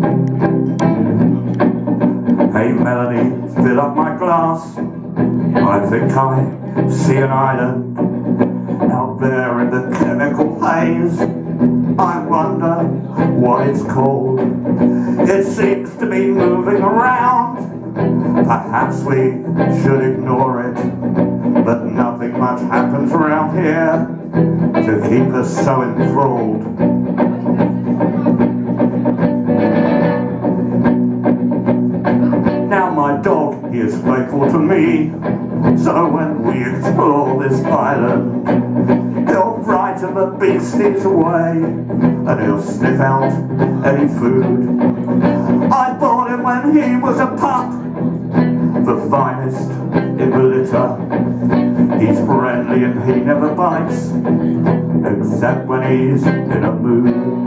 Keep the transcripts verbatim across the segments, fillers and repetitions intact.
Hey Melanie, fill up my glass. I think I see an island out there in the chemical haze. I wonder what it's called. It seems to be moving around. Perhaps we should ignore it, but nothing much happens around here to keep us so enthralled. Now my dog, he is faithful to me, so when we explore this island, he'll frighten the beasties away, and he'll sniff out any food. I bought him when he was a pup, the finest in the litter. He's friendly and he never bites, except when he's in a mood.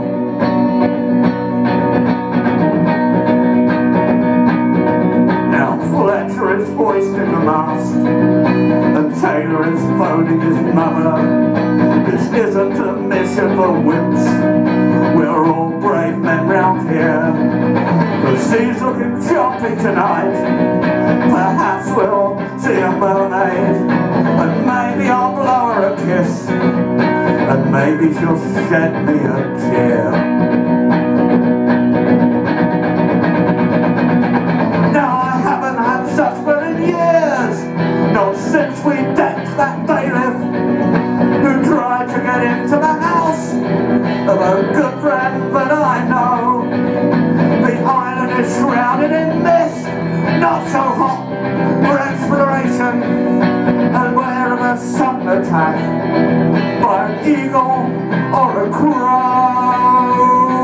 Fletcher is hoisting the mast, and Taylor is phoning his mother. This isn't a mission for wimps. We're all brave men round here. The sea's looking choppy tonight. Perhaps we'll see a mermaid, and maybe I'll blow her a kiss, and maybe she'll shed me a tear. Such fun in years, not since we decked that bailiff who tried to get into the house of a good friend that I know. The island is shrouded in mist, not so hot for exploration, and we're of a sudden attack by an eagle or a crow.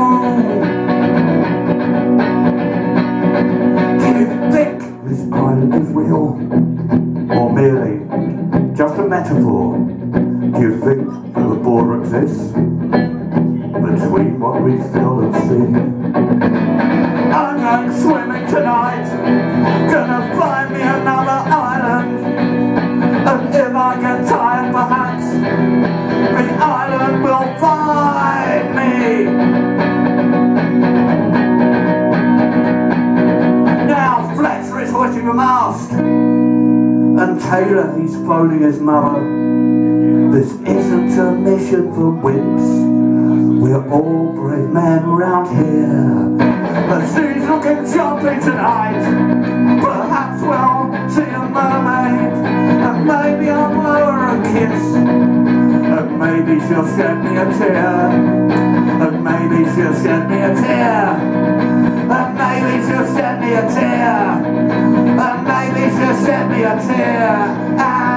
Do you think this island is real, or merely just a metaphor? Do you think that the border exists between what we feel and see? I'm going swimming tonight, gonna find me another island, and if I get tired perhaps the island will find me. Hoisting the mast, and Taylor, he's phoning his mother. This isn't a mission for wimps. We're all brave men around here. The sea's looking choppy tonight. Perhaps we'll see a mermaid, and maybe I'll blow her a kiss, and maybe she'll shed me a tear, and maybe she'll shed me a tear. And maybe she'll shed me a tear, and maybe she'll shed me a tear.